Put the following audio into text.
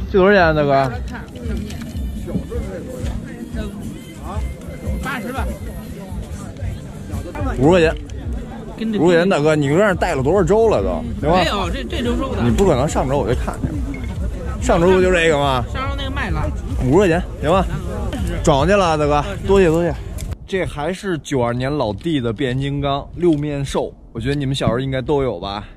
这多少钱，大哥 ？80吧 ，50块钱。50块钱，大哥，你在那带了多少周了都？对吧？ 没有，这周收的。 你不可能上周我就看见了，上周不就这个吗？ 上周那个卖了 50块钱，行吧？转过去了，大哥，多谢多谢。这还是92年老弟的变形金刚6面兽，我觉得你们小时候应该都有吧？